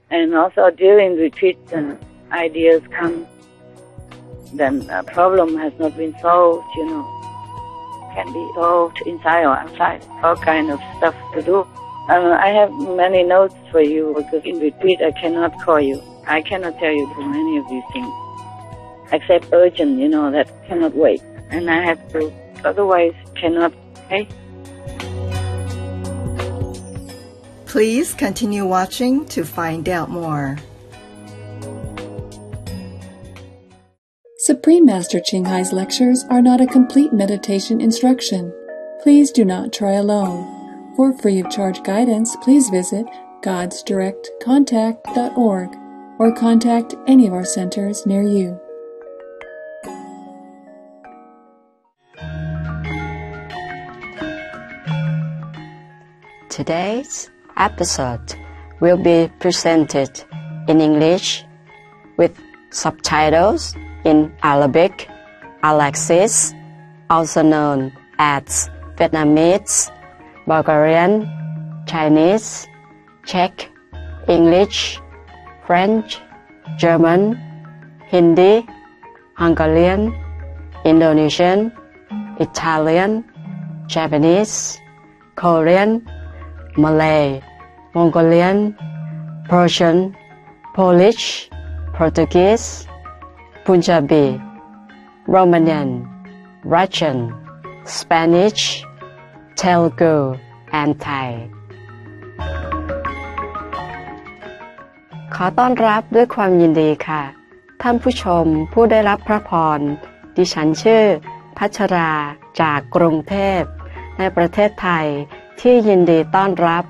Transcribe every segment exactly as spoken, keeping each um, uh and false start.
And also during retreats and ideas come, then a problem has not been solved, you know, can be solved inside or outside, all kind of stuff to do. Uh, I have many notes for you because in retreat I cannot call you. I cannot tell you to many of these things, except urgent, you know, that cannot wait. And I have to, otherwise cannot, okay? Please continue watching to find out more. Supreme Master Ching Hai's lectures are not a complete meditation instruction. Please do not try alone. For free of charge guidance, please visit gods direct contact dot org or contact any of our centers near you. Today's episode will be presented in English with subtitles in Arabic, Alexis, also known as Vietnamese, Bulgarian, Chinese, Czech, English, French, German, Hindi, Hungarian, Indonesian, Italian, Japanese, Korean, Malay, Mongolian, Persian, Polish, Portuguese, Punjabi, Romanian, Russian, Spanish, Telugu, and Thai ขอต้อนรับด้วยความยินดีค่ะท่านผู้ชมผู้ได้รับพระพรดิฉันชื่อพัชราจากกรุงเทพในประเทศไทยที่ยินดีต้อนรับ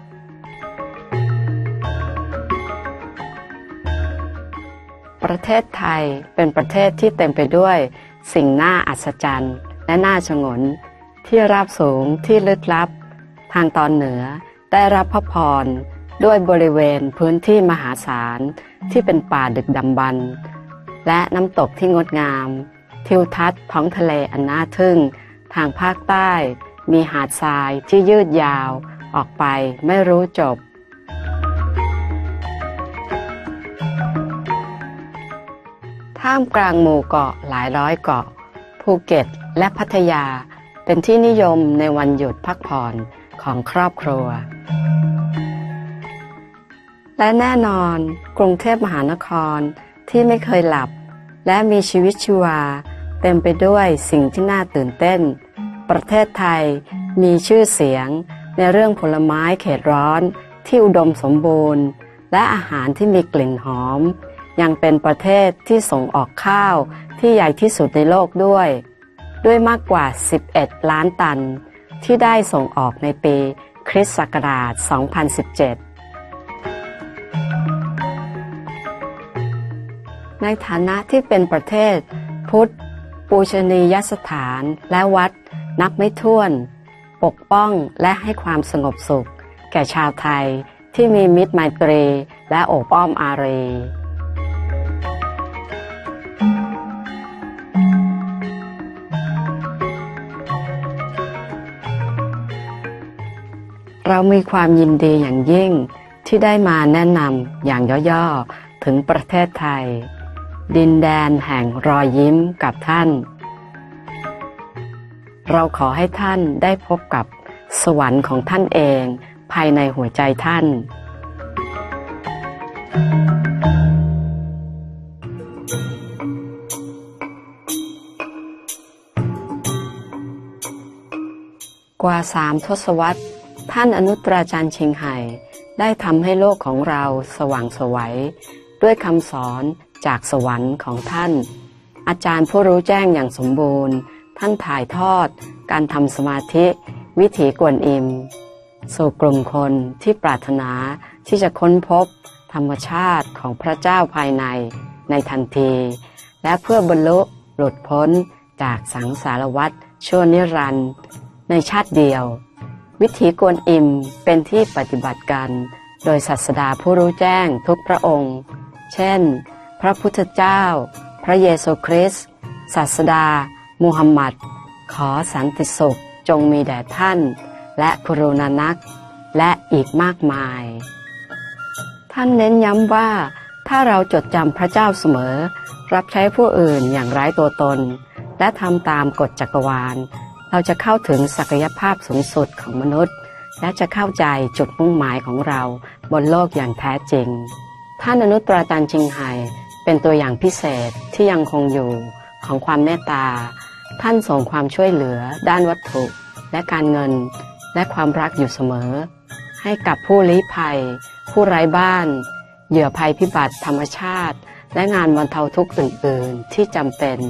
ประเทศไทยเป็นประเทศที่เต็มไปด้วยสิ่งน่าอัศจรรย์และน่าชงนที่ราบสูงที่ลึกลับทางตอนเหนือได้รับพระพรด้วยบริเวณพื้นที่มหาศาลที่เป็นป่าดึกดำบรรพ์และน้ำตกที่งดงามทิวทัศน์ท้องทะเลอันน่าทึ่งทางภาคใต้มีหาดทรายที่ยืดยาวออกไปไม่รู้จบท่ามกลางหมู่เกาะหลายร้อยเกาะภูเก็ตและพัทยาเป็นที่นิยมในวันหยุดพักผ่อนของครอบครัวและแน่นอนกรุงเทพมหานครที่ไม่เคยหลับและมีชีวิตชีวาเต็มไปด้วยสิ่งที่น่าตื่นเต้นประเทศไทยมีชื่อเสียงในเรื่องผลไม้เขตร้อนที่อุดมสมบูรณ์และอาหารที่มีกลิ่นหอมยังเป็นประเทศที่ส่งออกข้าวที่ใหญ่ที่สุดในโลกด้วยด้วยมากกว่าสิบเอ็ดล้านตันที่ได้ส่งออกในปีคริสต์ศักราชสองพันสิบเจ็ดในฐานะที่เป็นประเทศพุทธปูชนียสถานและวัดนับไม่ถ้วนปกป้องและให้ความสงบสุขแก่ชาวไทยที่มีมิตรไมตรีและโอบอ้อมอารีเรามีความยินดีอย่างยิ่งที่ได้มาแนะนำอย่างย่อๆถึงประเทศไทยดินแดนแห่งรอยยิ้มกับท่านเราขอให้ท่านได้พบกับสวรรค์ของท่านเองภายในหัวใจท่านกว่าสามทศวรรษท่านอนุตตราจารย์ชิงไห่ได้ทำให้โลกของเราสว่างไสวด้วยคำสอนจากสวรรค์ของท่านอาจารย์ผู้รู้แจ้งอย่างสมบูรณ์ท่านถ่ายทอดการทำสมาธิวิถีกวนอิมสู่กลุ่มคนที่ปรารถนาที่จะค้นพบธรรมชาติของพระเจ้าภายในในทันทีและเพื่อบรรลุหลุดพ้นจากสังสารวัฏชั่วนิรันดร์ในชาติเดียววิถีกวนอิมเป็นที่ปฏิบัติกันโดยศาสดาผู้รู้แจ้งทุกพระองค์เช่นพระพุทธเจ้าพระเยซูคริสต์ศาสดามูฮัมหมัดขอสันติสุขจงมีแด่ท่านและกุรุนานักและอีกมากมายทท่านเน้นย้ำว่าถ้าเราจดจำพระเจ้าเสมอรับใช้ผู้อื่นอย่างไร้ตัวตนและทำตามกฎจักรวาลเราจะเข้าถึงศักยภาพสูงสุดของมนุษย์และจะเข้าใจจุดมุ่งหมายของเราบนโลกอย่างแท้จริงท่านอนุตตรจันทร์ชิงไห่เป็นตัวอย่างพิเศษที่ยังคงอยู่ของความเมตตาท่านส่งความช่วยเหลือด้านวัตถุและการเงินและความรักอยู่เสมอให้กับผู้ลี้ภัยผู้ไร้บ้านเหยื่อภัยพิบัติธรรมชาติและงานบรรเทาทุกข์อื่นๆที่จำเป็น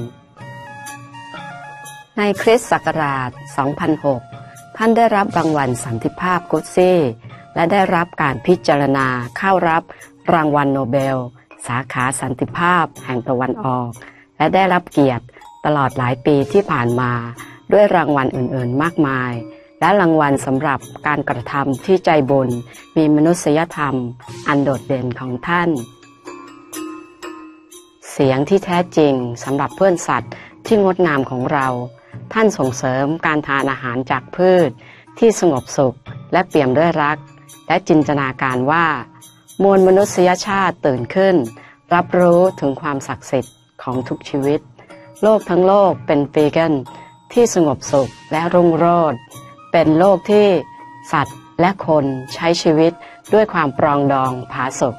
ในคริสต์ศักราช สองพันหก ท่านได้รับรางวัลสันติภาพกุดซี่และได้รับการพิจารณาเข้ารับรางวัลโนเบลสาขาสันติภาพแห่งตะวันออกและได้รับเกียรติตลอดหลายปีที่ผ่านมาด้วยรางวัลอื่นๆมากมายและรางวัลสำหรับการกระทำที่ใจบุญมีมนุษยธรรมอันโดดเด่นของท่านเสียงที่แท้จริงสำหรับเพื่อนสัตว์ที่งดงามของเราท่านส่งเสริมการทานอาหารจากพืชที่สงบสุขและเปี่ยมด้วยรักและจินตนาการว่ามวลมนุษยชาติตื่นขึ้นรับรู้ถึงความศักดิ์สิทธิ์ของทุกชีวิตโลกทั้งโลกเป็นวีแกนที่สงบสุขและรุ่งโรจน์เป็นโลกที่สัตว์และคนใช้ชีวิตด้วยความปรองดองผาสุก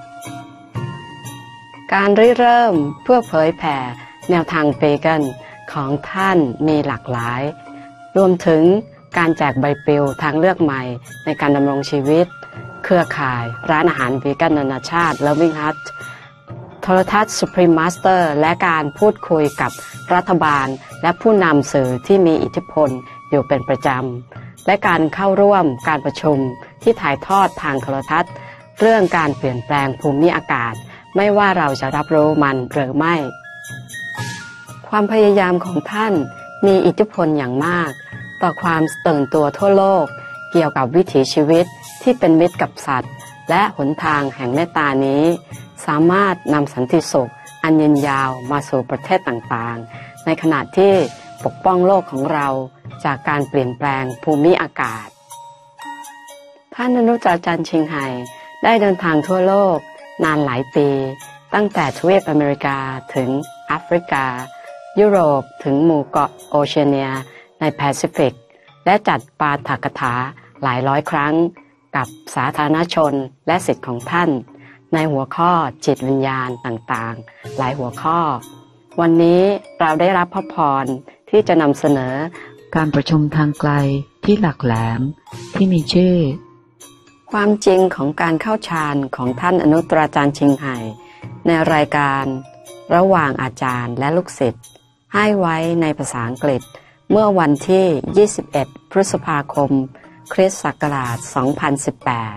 การริเริ่มเพื่อเผยแผ่แนวทางวีแกนของท่านมีหลากหลายรวมถึงการแจกใบปลิวทางเลือกใหม่ในการดำรงชีวิตเครือข่ายร้านอาหารวีแกนนานาชาติ Loving Hut โทรทัศน์ Supreme Master และการพูดคุยกับรัฐบาลและผู้นำสื่อที่มีอิทธิพลอยู่เป็นประจำและการเข้าร่วมการประชุมที่ถ่ายทอดทางโทรทัศน์เรื่องการเปลี่ยนแปลงภูมิอากาศไม่ว่าเราจะรับรู้มันหรือไม่ความพยายามของท่านมีอิทธิพลอย่างมากต่อความตื่นตัวทั่วโลกเกี่ยวกับวิถีชีวิตที่เป็นมิตรกับสัตว์และหนทางแห่งเมตตานี้สามารถนำสันติสุขอันยืนยาวมาสู่ประเทศต่างๆในขณะที่ปกป้องโลกของเราจากการเปลี่ยนแปลงภูมิอากาศท่านอนุตตรจันทร์ชิงไห่ได้เดินทางทั่วโลกนานหลายปีตั้งแต่ทวีปอเมริกาถึงแอฟริกายุโรปถึงหมู่เกาะโอเชียเนียในแปซิฟิกและจัดปาฐกถาหลายร้อยครั้งกับสาธารณชนและศิษย์ของท่านในหัวข้อจิตวิญญาณต่างๆหลายหัวข้อวันนี้เราได้รับพระพรที่จะนำเสนอการประชุมทางไกลที่หลักแหลมที่มีชื่อความจริงของการเข้าฌานของท่านอนุตตรจันทร์ชิงไห่ในรายการระหว่างอาจารย์และลูกศิษย์ให้ไว้ในภาษาอังกฤษเมื่อวันที่ยี่สิบเอ็ดพฤษภาคมคริสต์ศักราชสองพันสิบแปด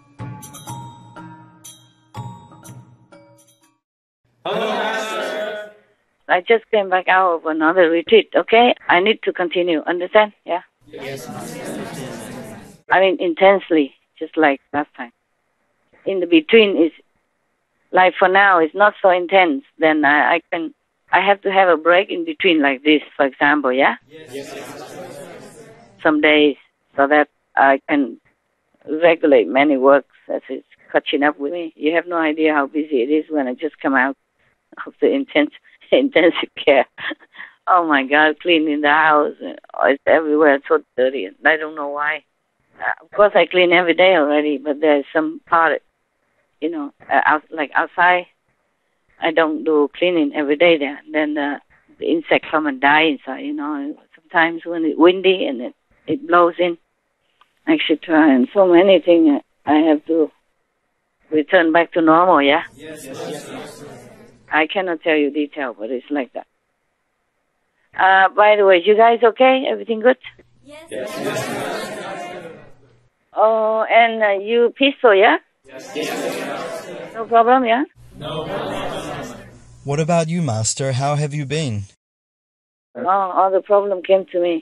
I just came back out of another retreat, okay? I need to continue, understand? Yeah? Yes. I mean, intensely, just like last time. In the between is, like for now, it's not so intense. Then I, I can, I have to have a break in between like this, for example, yeah? Yes. Some days, so that I can regulate many works as it's catching up with me. You have no idea how busy it is when I just come out of the intense intensive care. Oh my God, cleaning the house. It's everywhere. It's so dirty. And I don't know why. Uh, of course, I clean every day already, but there's some part, you know, uh, out, like outside, I don't do cleaning every day there. Then uh, the insects come and die inside, you know. Sometimes when it's windy and it, it blows in, I should try. And so many things I have to return back to normal, yeah? Yes, yes, yes, yes. I cannot tell you detail, but it's like that. Uh, by the way, you guys okay? Everything good? Yes. Yes. Yes. Oh, and uh, you peaceful, yeah? Yes. Yes. No problem, yeah? No problem. What about you, Master? How have you been? Oh, all the problem came to me.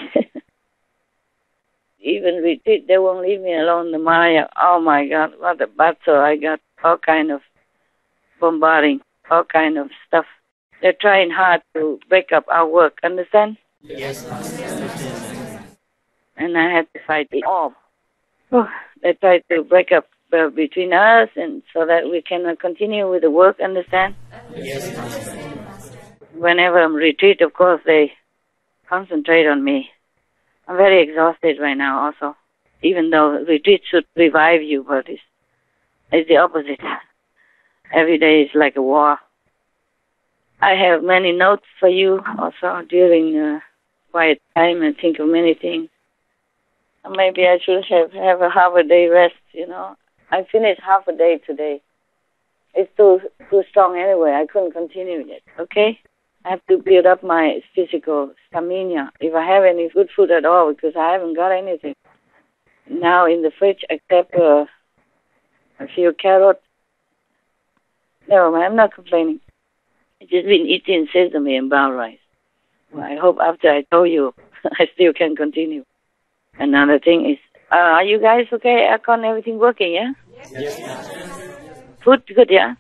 Even retreat, they won't leave me alone. The Maya, oh my God, what a battle. I got all kind of bombarding. All kind of stuff. They're trying hard to break up our work, understand? Yes. And I had to fight it off. Oh, they tried to break up uh, between us, and so that we can uh, continue with the work, understand? Yes, Master. Whenever I'm retreat, of course, they concentrate on me. I'm very exhausted right now also, even though retreat should revive you, but it's, it's the opposite. Every day is like a war. I have many notes for you also during uh, quiet time and think of many things. Maybe I should have, have a half a day rest, you know. I finished half a day today. It's too too strong anyway. I couldn't continue it, okay? I have to build up my physical stamina, if I have any good food at all, because I haven't got anything now in the fridge except uh, a few carrots. No, I'm not complaining. I've just been eating sesame and brown rice. Well, I hope after I told you, I still can continue. Another thing is, uh, are you guys okay? Aircon, everything working, yeah? Yes, Master. Food good, yeah?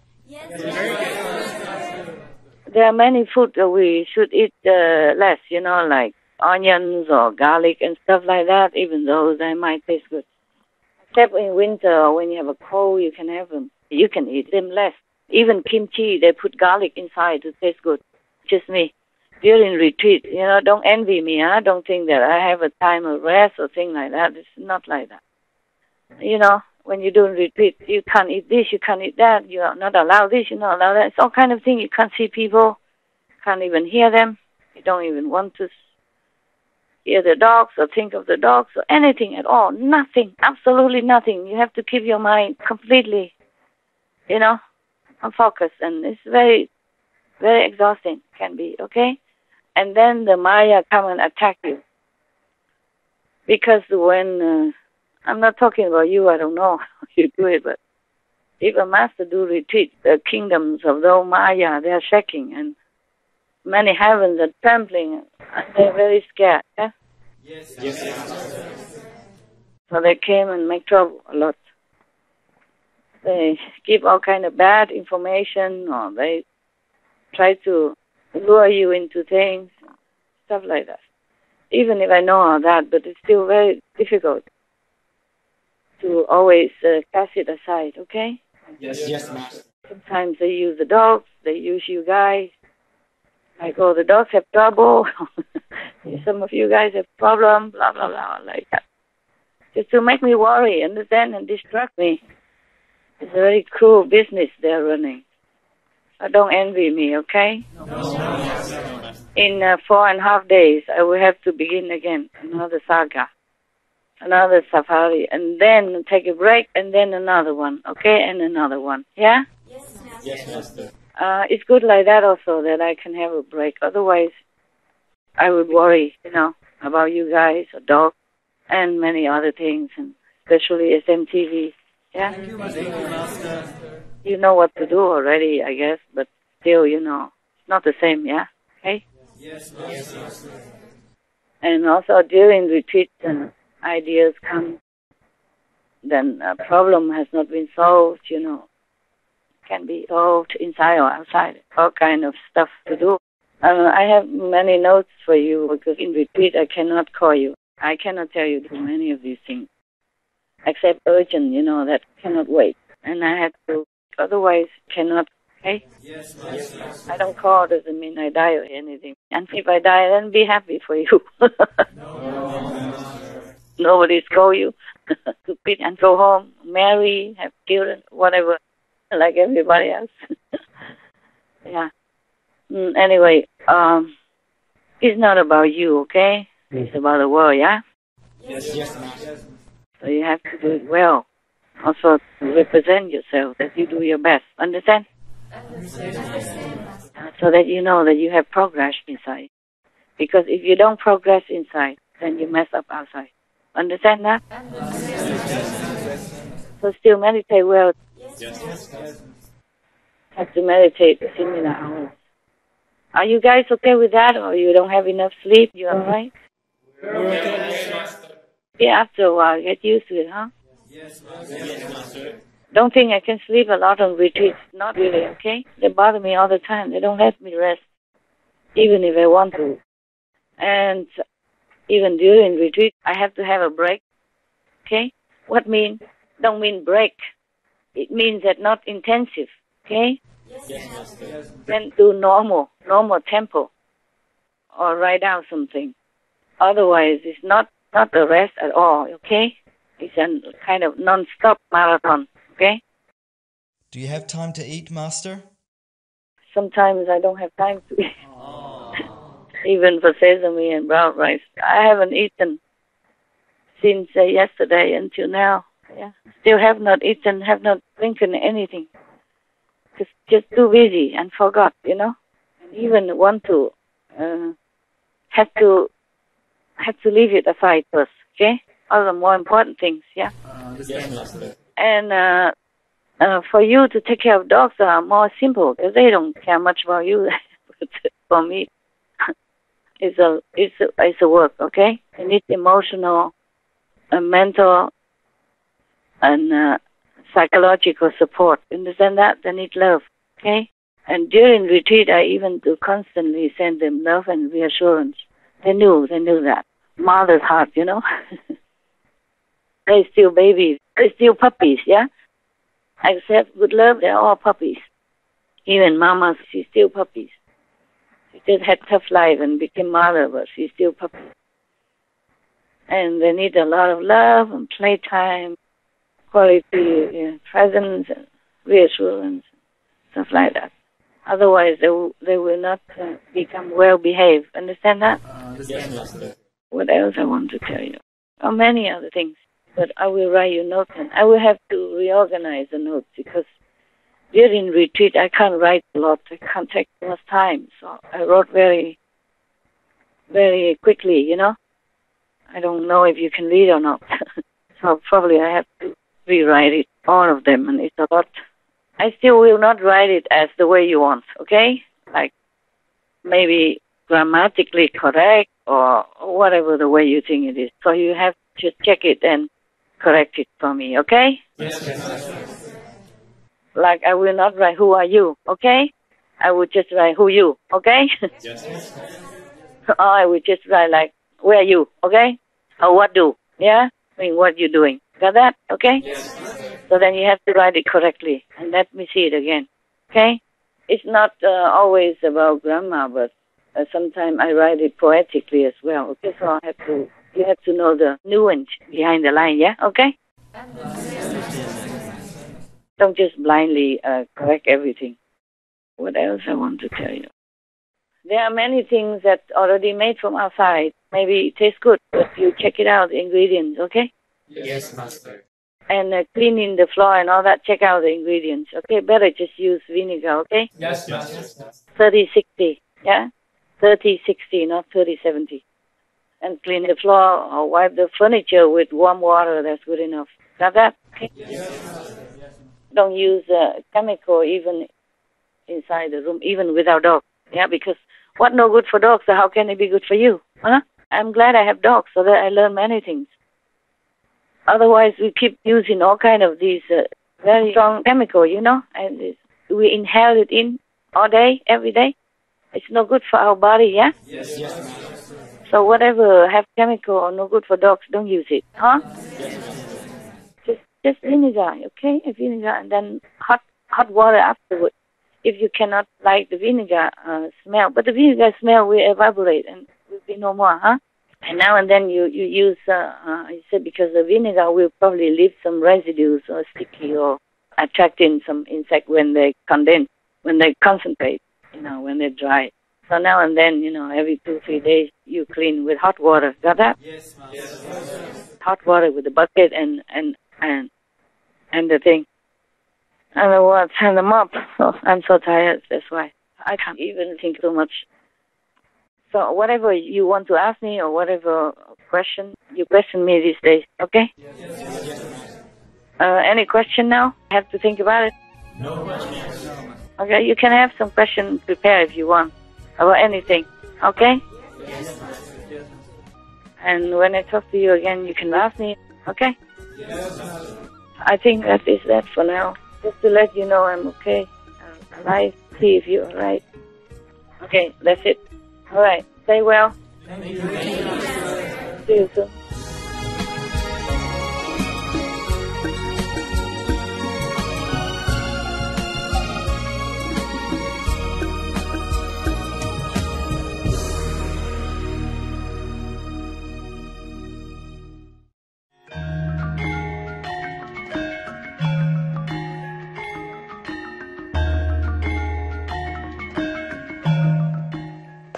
Yes. There are many food that we should eat uh, less, you know, like onions or garlic and stuff like that, even though they might taste good. Except in winter or when you have a cold, you can have them. You can eat them less. Even kimchi, they put garlic inside to taste good. Just me. During retreat, you know, don't envy me, huh? Don't think that I have a time of rest or thing like that. It's not like that. You know, when you're doing retreat, you can't eat this, you can't eat that, you are not allowed this, you're not allowed that. It's all kind of thing. You can't see people, can't even hear them. You don't even want to hear the dogs or think of the dogs or anything at all. Nothing, absolutely nothing. You have to keep your mind completely, you know, on focus. And it's very, very exhausting, can be, okay? And then the Maya come and attack you. Because when, uh, I'm not talking about you, I don't know how you do it, but if a master do retreat, the kingdoms of the Maya, they are shaking, and many heavens are trembling, and they're very scared, yeah? Yes, yes, yes. So they came and make trouble a lot. They give all kind of bad information, or they try to lure you into things, stuff like that. Even if I know all that, but it's still very difficult to always uh, cast it aside, okay? Yes, yes, Master. Sometimes they use the dogs, they use you guys. Like, oh, the dogs have trouble. Some of you guys have problems, blah, blah, blah, like that. Just to make me worry, understand, and distract me. It's a very cruel business they're running. So don't envy me, okay? No, no, no. In uh, four and a half days, I will have to begin again, another saga, another safari, and then take a break, and then another one, okay, and another one, yeah? Yes, Master. Yes, Master. Uh, it's good like that also, that I can have a break. Otherwise, I would worry, you know, about you guys, or dogs, and many other things, and especially S M T V, yeah? Thank you, Master. You know what to do already, I guess, but still, you know, it's not the same, yeah? Okay? Yes, Master. And also during retreats and ideas come, then a problem has not been solved, you know, can be solved inside or outside, all kind of stuff to do. Uh, I have many notes for you because in retreat I cannot call you. I cannot tell you to do many of these things, except urgent, you know, that cannot wait. And I have to, otherwise cannot, okay? Yes, Master. I don't call doesn't mean I die or anything. And if I die, then be happy for you. No, Master. Nobody's call you to quit and go home, marry, have children, whatever, like everybody else. Yeah. Mm, anyway, um, it's not about you, okay? It's about the world, yeah? Yes, yes, Master. So you have to do it well. Also, to represent yourself, that you do your best. Understand? So that you know that you have progress inside. Because if you don't progress inside, then you mess up outside. Understand that? So still meditate well. Yes, yes. Have to meditate similar hours. Are you guys okay with that, or you don't have enough sleep? You all right? Yeah, after a while, get used to it, huh? Yes, Master. Don't think I can sleep a lot on retreats. Not really, okay? They bother me all the time. They don't let me rest, even if I want to. And even during retreat, I have to have a break, okay? What mean? Don't mean break. it means that not intensive, okay? Yes, Master. Yes, Then do normal, normal tempo, or write down something. Otherwise, it's not, not a rest at all, okay? It's a kind of non-stop marathon, okay? Do you have time to eat, Master? Sometimes I don't have time to eat. Even for sesame and brown rice. I haven't eaten since uh, yesterday until now. Yeah, still have not eaten, have not drinking anything. Just, just too busy and forgot, you know. And even want to, uh, have to, have to leave it aside first, okay? Other more important things, yeah. Uh, yes, Master. And uh, uh, for you to take care of dogs are more simple because they don't care much about you. But for me, it's a, it's a, it's a work, okay? They need emotional, uh, mental, and uh, psychological support. Understand that? They need love, okay? And during retreat, I even do constantly send them love and reassurance. They knew, they knew that. Mother's heart, you know? They're still babies. They're still puppies, yeah? Except with love, they're all puppies. Even Mama, she's still puppies. She just had tough life and became mother, but she's still puppy. And they need a lot of love and playtime, quality yeah, presence, and reassurance, stuff like that. Otherwise, they will, they will not uh, become well-behaved. Understand that? Uh, yes, Master. What else I want to tell you? Oh, many other things. But I will write you notes, and I will have to reorganize the notes because during retreat I can't write a lot. I can't take much time, so I wrote very, very quickly. You know, I don't know if you can read or not, so probably I have to rewrite it, all of them, and it's a lot. I still will not write it as the way you want. Okay, like maybe grammatically correct or whatever the way you think it is. So you have to check it and correct it for me, okay? Yes, yes. Like I will not write who are you, okay? I will just write who you, okay? Yes. Or I will just write like where are you, okay? Or what do, yeah? I mean what you doing. Got that, okay? Yes. So then you have to write it correctly. And let me see it again, okay? It's not uh, always about grammar, but uh, sometimes I write it poetically as well, okay? So I have to, you have to know the nuance behind the line, yeah? Okay? Don't just blindly uh, correct everything. What else I want to tell you? There are many things that already made from outside. Maybe it tastes good, but you check it out, the ingredients, okay? Yes, Master. And uh, cleaning the floor and all that, check out the ingredients, okay? Better just use vinegar, okay? Yes, Master. thirty sixty, yeah? thirty sixty, not thirty seventy. And clean the floor or wipe the furniture with warm water, that's good enough. Got that? Okay? Yes. Don't use uh, chemical even inside the room, even without dogs. Yeah, because what no good for dogs, so how can it be good for you? Huh? I'm glad I have dogs so that I learn many things. Otherwise, we keep using all kind of these uh, very strong chemical, you know, and it's, we inhale it in all day, every day. It's no good for our body, yeah? Yes, yes. So whatever have chemical or no good for dogs, don't use it, huh? Just just vinegar, okay? Vinegar and then hot hot water afterwards. If you cannot like the vinegar uh, smell, but the vinegar smell will evaporate and will be no more, huh? And now and then you you use, uh, uh, I said because the vinegar will probably leave some residues or sticky or attracting some insect when they condense, when they concentrate, you know, when they dry. So now and then, you know, every two, three days, you clean with hot water. Got that? Yes, Master. Hot water with the bucket and, and, and, and the thing. And the water, and the mop. So I'm so tired, that's why. I can't even think too much. So whatever you want to ask me or whatever question, you question me these days, okay? Uh, any question now? I have to think about it. No questions. Okay, you can have some questions prepared if you want. About anything, okay? Yes. And when I talk to you again, you can ask me, okay? Yes. I think that is that for now. Just to let you know I'm okay. I'm alive. See if you're alright. Okay, that's it. Alright, stay well. Thank you. Thank you. See you soon.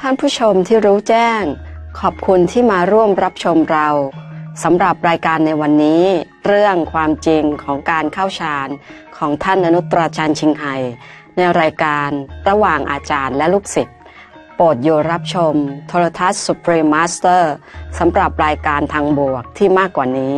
ท่านผู้ชมที่รู้แจ้งขอบคุณที่มาร่วมรับชมเราสำหรับรายการในวันนี้เรื่องความจริงของการเข้าฌานของท่านอนุตตรอาจารย์ชิงไห่ในรายการระหว่างอาจารย์และลูกศิษย์โปรดอยู่รับชมโทรทัศน์ Supreme Master สำหรับรายการทางบวกที่มากกว่านี้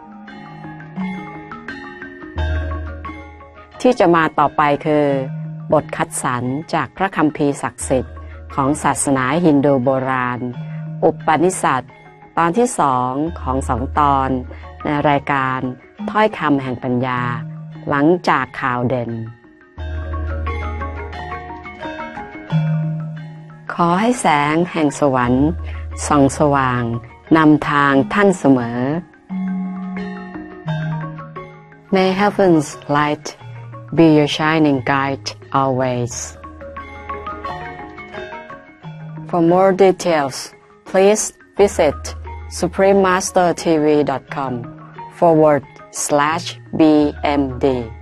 ที่จะมาต่อไปคือบทคัดสรรจากพระคัมภีร์ศักดิ์สิทธิ์ของศาสนาฮินดูโบราณอุปนิษัทตอนที่สองของสองตอนในรายการถ้อยคำแห่งปัญญาหลังจากข่าวเด่นขอให้แสงแห่งสวรรค์ส่องสว่างนำทางท่านเสมอ May heaven's light be your shining guide always. For more details, please visit supreme master t v dot com forward slash b m d